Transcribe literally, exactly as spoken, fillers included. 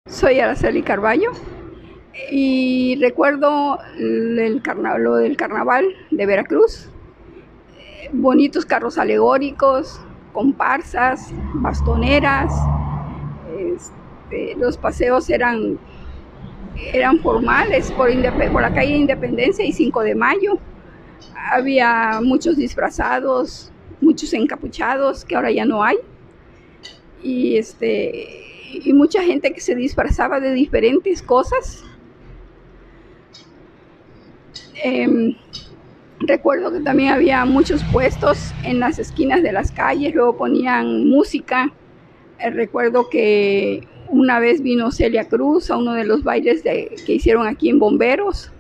Soy Araceli Carballo y recuerdo el carnaval, lo del carnaval de Veracruz. Bonitos carros alegóricos, comparsas, bastoneras. Este, los paseos eran, eran formales por, por la calle Independencia y cinco de mayo. Había muchos disfrazados, muchos encapuchados, que ahora ya no hay. Y, este, y mucha gente que se disfrazaba de diferentes cosas. Eh, recuerdo que también había muchos puestos en las esquinas de las calles, luego ponían música. Eh, recuerdo que una vez vino Celia Cruz a uno de los bailes de, que hicieron aquí en Bomberos.